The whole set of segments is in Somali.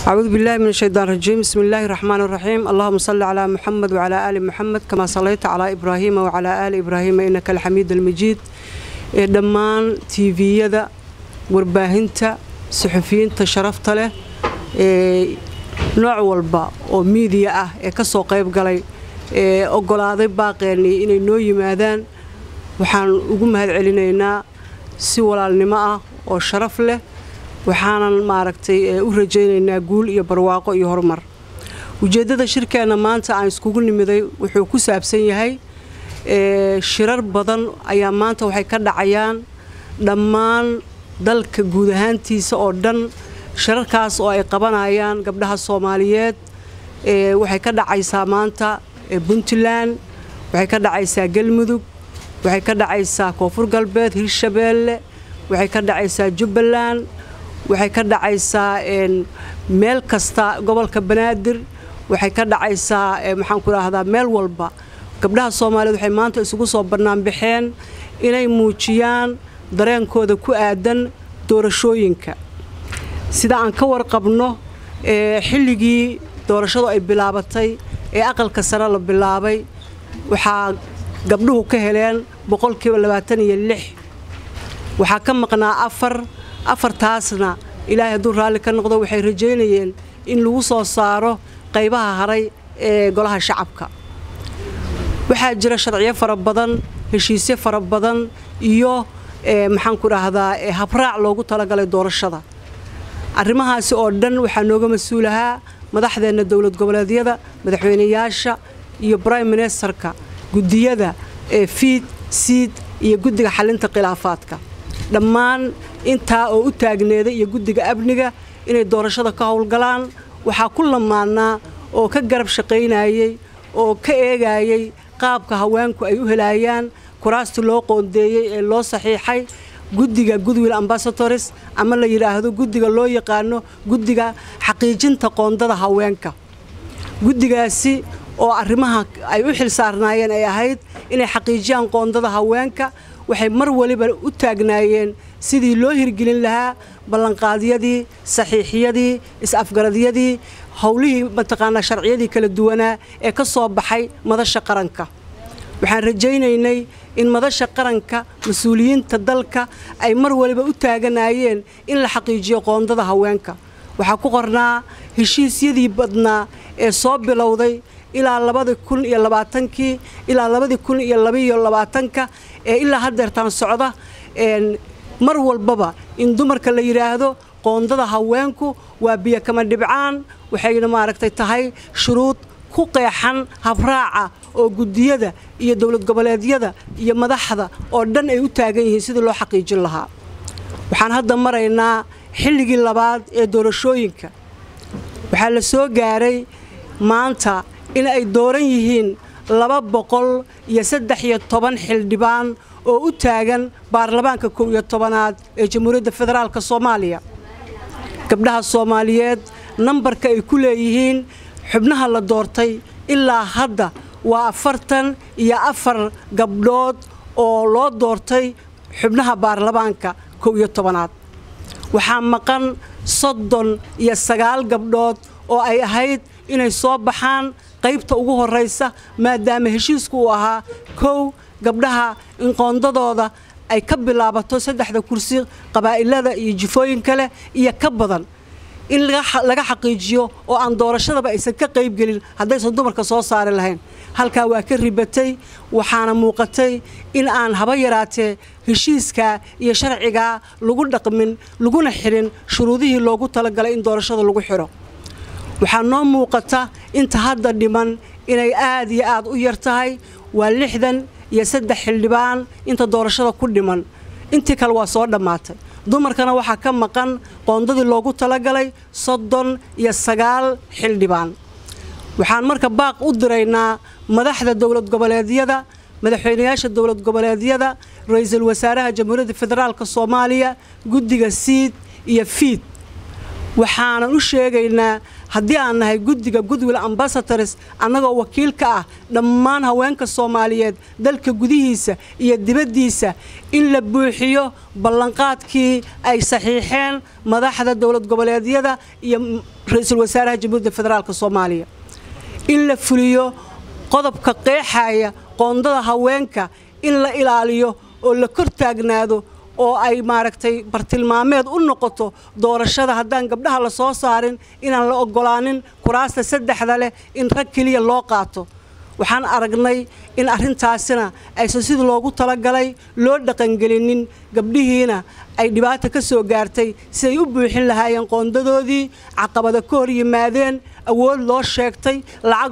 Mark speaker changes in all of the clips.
Speaker 1: أعوذ بالله من الشيطان الرجيم. بسم الله الرحمن الرحيم. اللهم صل على محمد وعلى آل محمد كما صليت على إبراهيم وعلى آل إبراهيم إنك الحميد المجيد. دمان تيفيدا warbaahinta suxufiyiinta sharafta leh nooc walba oo media ah ee ka soo qayb galay ogolaaday baaqeeni inay noo yimaadaan waxaan ugu mahad celinaynaa si walaalnimo ah oo sharaf leh waxaanan maaragtay u rajaynaynaa guul iyo barwaaqo iyo horumar ujeedada shirkeena maanta aan iskugu nimiday wuxuu ku saabsan yahay shirar badan ayaa maanta waxay ka dhacayaan dhammaan dalka guud ahaantiisa oo dhan shirarkaas oo ay qabanayaan gabdhaha Soomaaliyeed waxay ka dhacaysaa maanta Puntland waxay ka dhacaysaa Galmudug waxay ka dhacaysaa Koonfur Galbeed Hirshabeelle waxay ka dhacaysaa Jubbaland waxay ka dhacaysaa meel kasta gobolka Banaadir waxay ka dhacaysaa maxaan ku raahdaa meel walba gabdhaha Soomaaliyeed waxay maanta isugu soo barnaan bixeen inay muujiyaan dareenkooda ku aadan doorashooyinka sida aan ka warqabno xilligii doorashadu ay bilaabatay ee aqalka sare la bilaabay waxa gabdhuhu ka heleen 26% waxa ka maqnaa afartaasna ilaahay hadduu raalli ka noqdo waxay rajaynayeen in lagu soo saaro qaybaha haray ee golaha shacabka waxaa jira sharciyo fara badan heshiisyo fara badan iyo maxaan ku raahdaa habraac loogu talagalay doorashada arrimahaasi oo dhan waxa nooga mas'uulaha madaxdeena dawlad goboleedyada madaxweynayaasha iyo prime ministerka gudiyada fiid siid iyo gudiga xalinta khilaafaadka dhammaan inta oo u taagneeday iyo gudiga amniga inay doorashada ka howlgalaan waxa ku lamaanaa oo ka garab shaqeynayay oo ka eegayay qaabka haweenku ay u helayaan kuraasta loo qoondeeyay ee loo saxiixay gudiga Goodwill Ambassadors ama la yiraahdo gudiga loo yaqaano gudiga xaqiijinta qoondada haweenka gudigaasi oo arrimaha ay u xil saarnaayeen ay ahayd inay xaqiijiyaan qoondada haweenka waxay mar waliba u taagnaayeen sidii loo hirgelin lahaa ballanqaadyadii saxiixiyadii is-afgaradyadii hawlihii mataqaana sharciyadii kala duwanaa ee ka soo baxay madasha qaranka waxaan rajaynaynay in madasha qaranka mas'uuliyiinta dalka ay mar waliba u taaganayeen in la xaqiijiyo qoondada haweenka waxa ku qornaa heshiisyadii badnaa ee soo bilowday ilaa 2020 ilaa 2022 ee ilaa haddeertan socda mar walbaba in dumarka la yiraahdo qoondada haweenku waa biyo kama dhibcaan waxayna maaragtay tahay shuruud ku qeexan habraaca oo gudiyada iyo dawlad goboleedyada iyo madaxda oo dhan ay u taagan yihiin sidii loo xaqiijin lahaa waxaan hadda maraynaa xilligii labaad ee doorashooyinka waxa la soo gaaray maanta in ay dooran yihiin 213 xildhibaan oo u taagan baarlamaanka 11aad ee Jamhuuriyadda Federaalka Soomaaliya gabdhaha Soomaaliyeed nambarka ay ku leeyihiin xubnaha la doortay ilaa hadda waa 44 gabdhood oo loo doortay xubnaha baarlamaanka 11aad waxaa maqan 39 gabdhood oo ay ahayd inay soo baxaan qaybta ugu horeysa maadaama heshiisku uu ahaa gabdhaha in qoondadooda ay ka bilaabato 3 kursi qabaa'ilada iyo jifooyin kale iyo ka badan in laga xaqiijiyo oo aan doorashadaba aysan ka qayb gelin haddaysan dumarka soo saari lahayn halka waa ka ribatay waxaana muuqatay in aan haba yaraatee heshiiska iyo sharciga lagu dhaqmin laguna xirin shuruudihii loogu talagalay in doorashada lagu xiro waxaa noo muuqata inta hadda dhiman inay aad iyo aad u yar tahay waa 63 xildhibaan inta doorashada ku dhiman intii kale waa soo dhamaatay dumarkana waxa ka maqan qoondadii loogu talagalay 39 xildhibaan waxaan marka baaq u diraynaa madaxda dawlad goboleedyada madaxweynayaasha dawlad goboleedyada ra'iisul wasaaraha Jamhuuriyadda Federaalka Soomaaliya gudiga siid iyo fiid waxaan u sheegaynaa haddii aan nahay guddiga Goodwill Ambassadors annagoo wakiil ka ah dhammaan haweenka Soomaaliyeed dalka gudihiisa iyo dibaddiisa in la buuxiyo ballanqaadkii ay saxiixeen madaxda dawlad goboleedyada iyo ra'iisul wasaaraha Jamhuuriyadda Federaalka Soomaaliya in la fuliyo qodobka qeexaya qoondada haweenka in la ilaaliyo oo la kor taagnaado oo ay maaragtay bartilmaameed u noqoto doorashada haddaan gabdhaha la soo saarin inaan la ogolaanin kuraasta saddexda leh in rag kaliya loo qaato waxaan aragnay in arrintaasina aysan sidii loogu talagalay loo dhaqangelinin gabdhihiina ay dhibaato ka soo gaartay si ay u buuxin lahaayeen qoondadoodii caqabada ka hor yimaadeen awood loo sheegtay lacag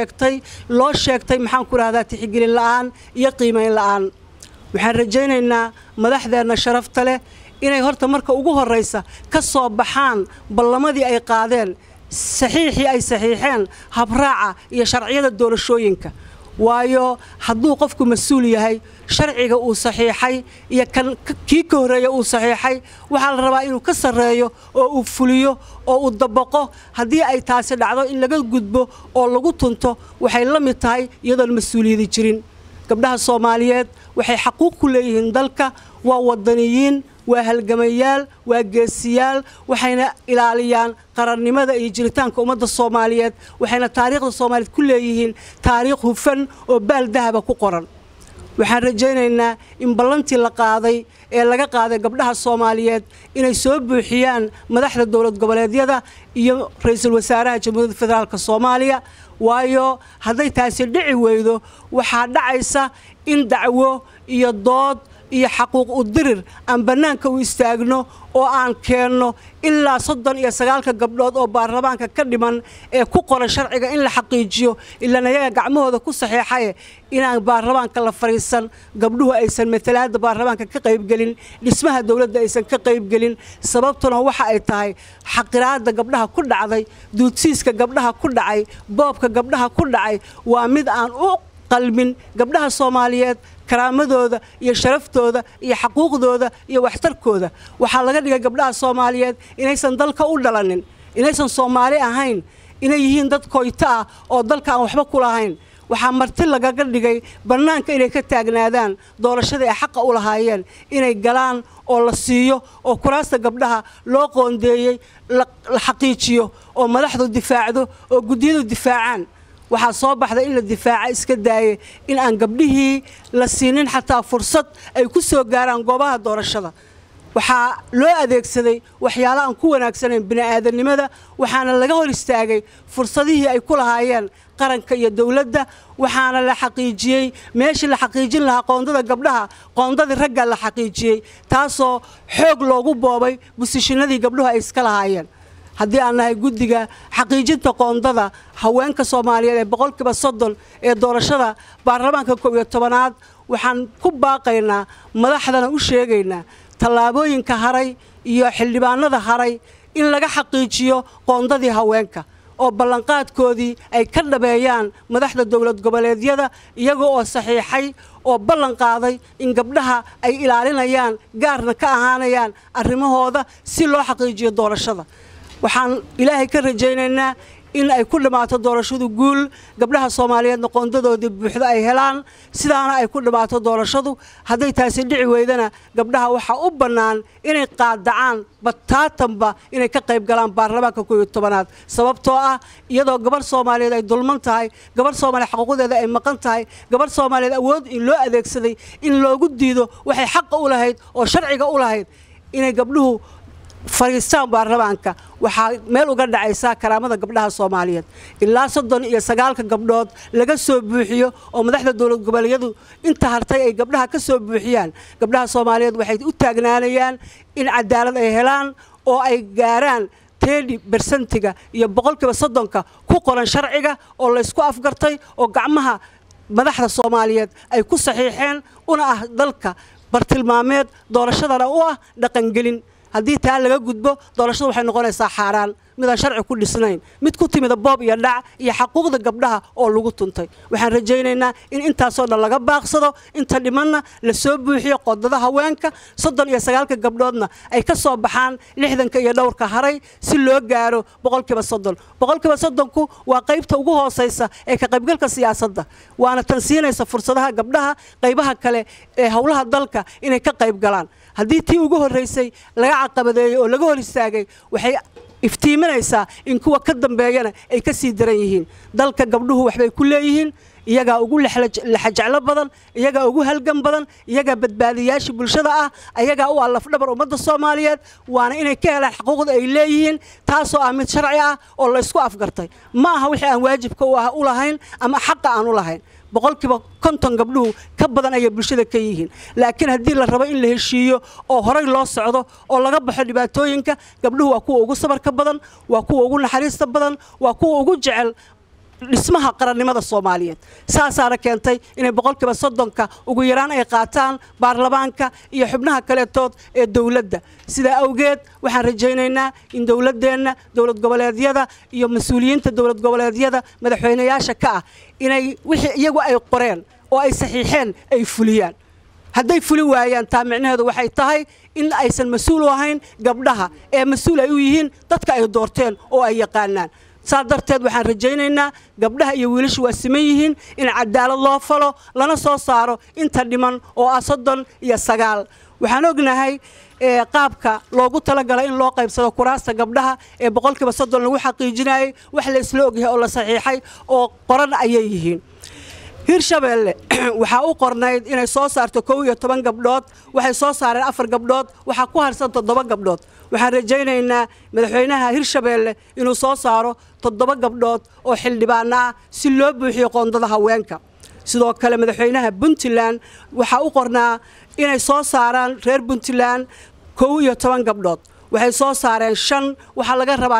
Speaker 1: loo sheegtay maxaan ku raahdaa tixgelin la'aan iyo qiimeyn la'aan waxaan rajaynaynaa madaxdeena sharafta leh inay horta marka ugu horeysa ka soo baxaan ballamadii ay qaadeen saxiixii ay saxiixeen habraaca iyo sharciyada doorashooyinka waayo hadduu qofku mas'uul yahay sharciga uu saxiixay iyo kii ka horeeya uu saxiixay waxaa la rabaa inuu ka sareeyo oo uu fuliyo oo uu dabaqo haddii ay taasi dhacdo in laga gudbo oo lagu tunto waxay la mid tahay iyadoon mas'uuliyadi jirin gabdhaha Soomaaliyeed waxay xaquuq ku leeyihiin dalka waa wadaniyiin waa halgamayaal waa geesiyaal waxayna ilaaliyaan qarannimada iyo jiritaanka ummadda Soomaaliyeed waxayna taariikhda Soomaaliyeed ku leeyihiin taariikh hufan oo baal dahaba ku qoran waxaan rajaynaynaa in ballantii la qaaday ee laga qaaday gabdhaha Soomaaliyeed inay soo buuxiyaan madaxda dawlad goboleedyada iyo ra'iisul wasaaraha Jamhuuriyadda Federaalka Soomaaliya waayo hadday taasi dhici weydo waxaa dhacaysa in dacwo iyo dood iyo xaquuq u dirir aan banaanka u istaagno oo aan keenno ilaa 39 gabdhood oo baarlamaanka ka dhiman ee ku qoran sharciga in la xaqiijiyo ilaa ayaga gacmahooda ku saxiixay inaan baarlamaanka la fariisan gabdhuhu aysan matalaada baarlamaanka ka qayb galin dhismaha dawladda aysan ka qayb galin sababtuna waxa ay tahay xaqiraada gabdhaha ku dhacday duudsiiska gabdhaha ku dhacay boobka gabdhaha ku dhacay waa mid aan u qalmin gabdhaha Soomaaliyeed karaamadooda iyo sharaftooda iyo xaquuqdooda iyo waxtarkooda waxa laga dhigay gabdhaha Soomaaliyeed inaysan dalka u dhalanin inaysan Soomaali ahayn inay yihiin dad koyta ah oo dalka aan waxba ku lahayn waxa marti laga dhigay banaanka inay ka taagnaadaan doorashada ay xaq u lahaayeen inay galaan oo la siiyo oo kuraasta gabdhaha loo qoondeeyay la xaqiijiyo oo madaxdu difaacdo oo gudiyadu difaacaan waxaa soo baxday in la difaaca iska daayay in aan gabdhihii la siinin xataa fursad ay ku soo gaaraan goobaha doorashada waxaa loo adeegsaday waxyaalo aan ku wanaagsanayn bini'aadanimada waxaana laga hor istaagay fursadihii ay ku lahaayeen qaranka iyo dawladda waxaana la xaqiijiyay meeshii la xaqiijin lahaa qoondada gabdhaha qoondadii ragga la xaqiijiyay taasoo xoog loogu boobay busishinadii gabdhuhu ay iska lahaayeen haddii aan nahay guddiga xaqiijinta qoondada haweenka Soomaaliyeed ee 30% ee doorashada baarlamaanka 11aad waxaan ku baaqaynaa madaxdana u sheegaynaa tallaabooyinka haray iyo xildhibaanada haray in laga xaqiijiyo qoondadii haweenka oo ballanqaadkoodii ay ka dhabeeyaan madaxda dawlad goboleedyada iyaga oo saxiixay oo ballan qaaday in gabdhaha ay ilaalinayaan gaarna ka ahaanayaan arrimahooda si loo xaqiijiyo doorashada waxaan ilaahay ka rajaynaynaa in ay ku dhamaato doorashadu guul gabdhaha Soomaaliyeedna qoondadoodii buuxda ay helaan sidaana ay ku dhamaato doorashadu haday taasi dhici weydana gabdhaha waxa u bannaan inay qaadacaan bataatanba inay ka qayb galaan baarlamaanka 11aad sababtoo ah iyadoo gabar Soomaaliyeed ay dulman tahay gabar Soomaaliyeed xaquuqdeeda ay maqan tahay gabar Soomaaliyeed awood in loo adeegsaday in loogu diido waxay xaq u lahayd oo sharciga u lahayd inay gabdhuhu fariistaan baarlamaanka waxa meel uga dhacaysa karaamada gabdhaha Soomaaliyeed ilaa 39 gabdhood laga soo buuxiyo oo madaxda dawlad goboleedyadu inta hartay ay gabdhaha ka soo buuxiyaan gabdhaha Soomaaliyeed waxay u taagnaanayaan in cadaalad ay helaan oo ay gaaraan 30% iyo 30% ku qoran sharciga oo la isku afgartay oo gacmaha madaxda Soomaaliyeed ay ku saxiixeen una ah dalka bartilmaameed doorashadana u ah dhaqan gelin haddii taa laga gudbo doorashadu waxay noqonaysaa xaaraan midaan sharci ku dhisnayn mid ku timida boob iyo dhac iyo xaquuqda gabdhaha oo lagu tuntay waxaan rajaynaynaa in intaasoo dhan laga baaqsado inta dhimanna la soo buuxiyo qodada haweenka 39 gabdhoodna ay ka soo baxaan 60 iyo dhowrka haray si loo gaaro 30%. 30%ku waa qaybta ugu hooseysa ee ka qaybgalka siyaasadda waana tansiinaysa fursadaha gabdhaha qaybaha kale ee hawlaha dalka inay ka qayb galaan haddii tii ugu horeysay laga caqabadeeyo oo laga hor istaagay waxay iftiiminaysaa in kuwa ka dambeeyana ay ka sii daran yihiin dalka gabdhuhu waxbay ku leeyihiin iyaga ugu laxajaclo badan iyaga ugu halgan badan iyaga badbaadiyaasha bulshada ah iyaga u alaf dhabar ummadda Soomaaliyeed waana inay ka helaan xuquuqda ay leeyihiin taasoo ah mid sharci ah oo la isku afgartay ma aha wixii aan waajibka u lahayn ama xaq aan u lahayn boqolkiiba 50 gabdhuhu ka badan ay bulshada ka yihiin laakiin hadii la rabo in la heshiiyo oo horay loo socdo oo laga baxo dhibaatooyinka gabdhuhu waa kuwa ugu sabarka badan waa kuwa ugu naxariista badan waa kuwa ugu jecel dhismaha qarannimada Soomaaliyeed saasaana keentay inay boqolkiiba 30 ugu yaraan ay qaataan baarlamaanka iyo xubnaha kaleetood ee dawladda sida awgeed waxaan rajaynaynaa in dawladdeena dawlad goboleedyada iyo mas'uuliyiinta dawlad goboleedyada madaxweynayaasha ka ah inay wixii iyagu ay qoreen oo ay saxiixeen ay fuliyaan hadday fuli waayaan taa micnaheedu waxay tahay in aysan mas'uul u ahayn gabdhaha ee mas'uul ay u yihiin dadka ay doorteen oo ay yaqaanaan sadarteed waxaan rajaynaynaa gabdhaha iyo wiilashu waa siman yihiin in cadaalad loo falo lana soo saaro inta dhiman oo 39 waxaan ognahay qaabka loogu talagalay in loo qaybsado kuraasta gabdhaha ee boqolkiiba 30 lagu xaqiijinayay wax la isla ogyahay oo la saxiixay oo qoran ayay yihiin Hirshabeelle waxa uu qornayd inay soo saarto 12 gabdhood waxay soo saareen 4 gabdhood waxa ku harsan 7 gabdhood waxaan rajaynaynaa madaxweynaha Hirshabeelle inuu soo saaro 7 gabdhood oo xildhibaan ah si loo buuxiyo qoondada haweenka sidoo kale madaxweynaha Puntland waxa uu qornaa inay soo saaraan reer Puntland 12 gabdhood waxay soo saareen 5 waxa laga rabaa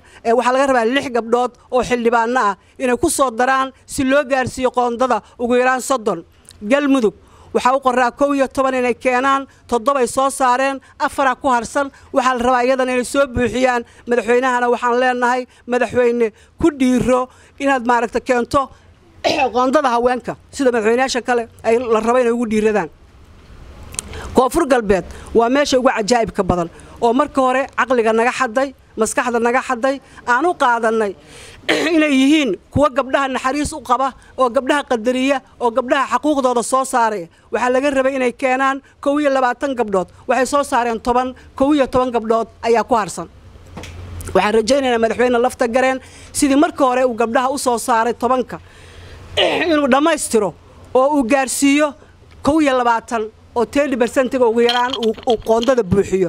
Speaker 1: 6 gabdhood oo xildhibaan ah inay ku soo daraan si loo gaarsiiyo qoondada ugu yaraan 30 galmudug waxa uu qoraa 12 inay keenaan 7 ay soo saareen 4 ku harsan waxa la rabaa iyadana inay soo buuxiyaan madaxweynahana waxaan leenahay madaxweyne ku dhiiro inaad maaragta keento qoondada haweenka sida madaxweynayaasha kale ay la rabo inay ugu dhiiradaan koonfur galbeed waa meesha ugu cajaa'ibka badan oo marka hore aqliga naga xaday maskaxda naga xaday aanu qaadanay inay yihiin kuwa gabdhaha naxariis u qaba oo gabdhaha qadariya oo gabdhaha xuquuqdooda soo saaray waxa laga rabay inay keenaan 12 gabdhood waxay soo saareen 12 gabdhood ayaa ku harsan waxaan rajaynaynaa madaxweyne lafta gareen sidii marka hore uu gabdhaha u soo saaray 10 inuu dhamaystiro oo uu gaarsiiyo 12 oo 10% ugu yaraan uu qoondada buuxiyo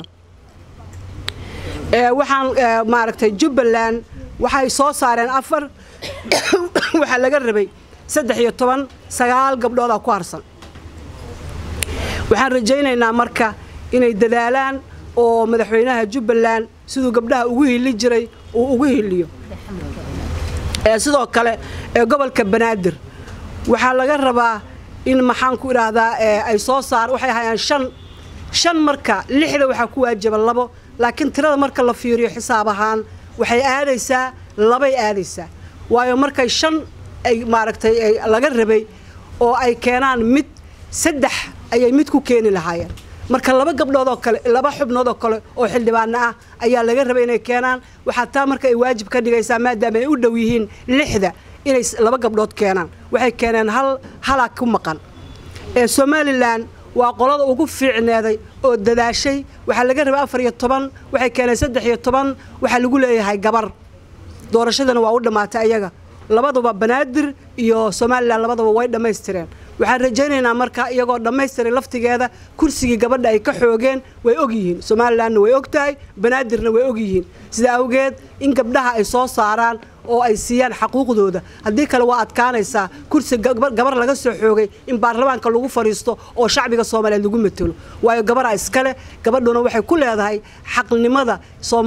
Speaker 1: waxaan maaragtay Jubbaland waxay soo saareen 4 waxa laga rabay 9 gabdhood ku harsan waxaan rajaynaynaa marka inay dadaalaan oo madaxweynaha Jubbaland sidoo gabdhaha ugu hili jiray oo ugu hiliyo sidoo kale gobolka Banaadir waxa laga rabaa in maxaan ku iraahdaa ay soo saar waxay hayaan 5 marka 6 waxa ku waajib 2 laakiin tirada marka la fiiriyo xisaab ahaan waxay aadaysaa 2 ay aadaysaa waayo markay 5 ay maaragtay laga rabay oo ay keenaan mid 3 ayay mid ku keeni lahaayeen marka 2 gabdhood oo kale 2 xubnood oo kale oo xildhibaan ah ayaa laga rabay inay keenaan waxa taa marka ay waajib ka dhigaysaa maadaama ay u dhow yihiin 6 inay 2 gabdhood keenaan waxay keeneen hal ku maqan Somaliland waa qolada ugu fiicneeday oo dadaashay waxa laga rabaa 14 waxay keenay 13 waxa lagu leeyahay gabar doorashadana waa u dhamaatay ayaga labaduba Banaadir iyo Somaliland labaduba way dhameystireen waxaan rajaynaynaa marka iyagoo dhameystiray laftigeeda kursiga gabadha ay ka xoogeen way og yihiin Somaliland way ogtahay Banaadirna way og yihiin sida awgeed in gabdhaha ay soo saaraan oo ay siiyaan xuquuqdooda hadii kale waa adkaanaysaa kursi gabar laga soo xoogay in baarlamaanka lagu fariisto oo shacbiga Soomaaliyeed lagu matalo waayo gabar iskale gabadhuna waxay ku leedahay xaqnimada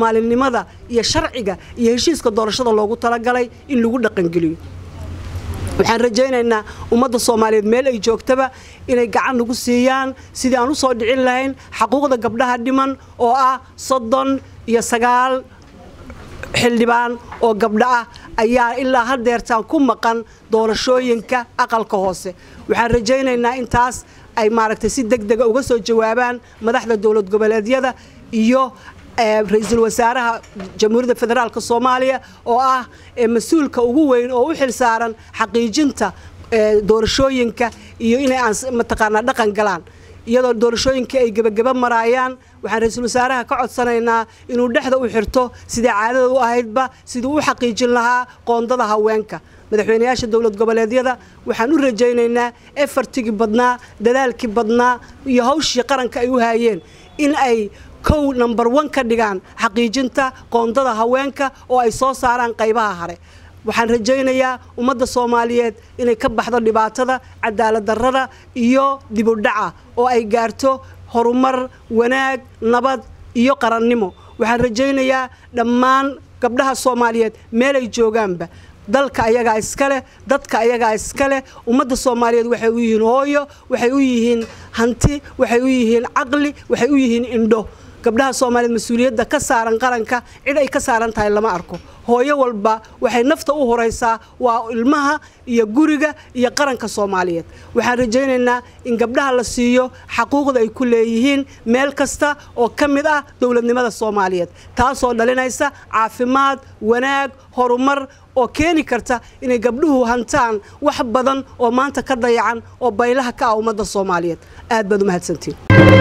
Speaker 1: Soomaalinimada iyo sharciga iyo heshiiska doorashada loogu talagalay in lagu dhaqan geliyo waxaan rajaynaynaa ummadda Soomaaliyeed meel ay joogtaba inay gacan ugu siiyaan sidii aan u soo dhicin lahayn xuquuqda gabdhaha dhiman oo ah 39 xildhibaan oo gabdha ah ayaa ilaa hadeertaan ku maqan doorashooyinka aqalka hoose waxaan rajaynaynaa intaas ay maaragtay si degdeg ah uga soo jawaabaan madaxda dawlad goboleedyada iyo ra'iisul wasaaraha jamhuuriyadda federaalka Soomaaliya oo ah mas'uulka ugu weyn oo u xil saaran xaqiijinta doorashooyinka iyo inay aan mataqaana dhaqan galaan iyadoo doorashooyinka ay gabagaba marayaan waxaan ra'iisul wasaaraha ka codsanaynaa inuu dhexda u xirto sidii caadada u ahaydba sidii u xaqiijin lahaa qoondada haweenka madaxweynayaasha dawlad goboleedyada waxaan u rajaynaynaa effortigi badnaa dadaalkii badnaa iyo hawshii qaranka ay u hayeen in ay number 1 ka dhigaan xaqiijinta qoondada haweenka oo ay soo saaraan qaybaha hore waxaan rajaynayaa ummadda Soomaaliyeed inay ka baxdo dhibaatada cadaalad darrada iyo dib u dhaca oo ay gaarto horumar wanaag nabad iyo qarannimo waxaan rajaynayaa dhammaan gabdhaha Soomaaliyeed meel ay joogaanba dalka ayaga iskale dadka ayaga iskale ummadda Soomaaliyeed waxay u yihiin hooyo waxay u yihiin hanti waxay u yihiin aqli waxay u yihiin indho gabdhaha Soomaaliyeed mas'uuliyadda ka saaran qaranka cid ay ka saaran tahay lama arko hooyo walba waxay nafta u horeysaa waa ilmaha iyo guriga iyo qaranka Soomaaliyeed waxaan rajaynaynaa in gabdhaha la siiyo xuquuqda ay ku leeyihiin meel kasta oo kamid ah dawladnimada Soomaaliyeed taasoo dhalinaysa caafimaad wanaag horumar oo keeni karta inay gabdhuhu hantaan wax badan oo maanta ka dayacan oo baylaha ka ah ummadda Soomaaliyeed aad baad u mahadsantiin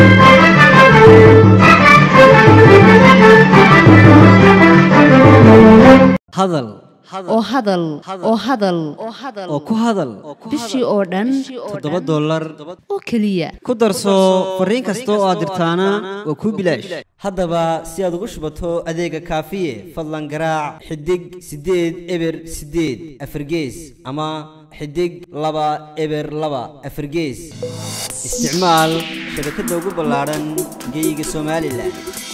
Speaker 2: hadal oo hadal oo ku hadal
Speaker 3: bishii oo dhan
Speaker 2: $7
Speaker 3: oo kaliya
Speaker 2: ku darso fariin kasta oo aad dirtaana waa ku bilaash haddaba si aad ugu shubato adeega kaafiye fadlan garaac xidig 8 eber 8 afargees ama xidig 2 eber 2 afargees isticmaal shabakadda ugu ballaaran geyga Soomaaliland